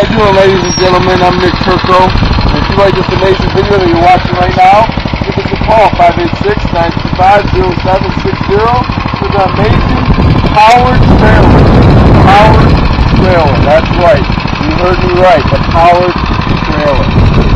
How you doing, ladies and gentlemen? I'm Nick Turco. And if you like this amazing video that you're watching right now, give us a call, 586-925-0760 for the amazing Powered Trailer. Powered Trailer. That's right. You heard me right. The Powered Trailer.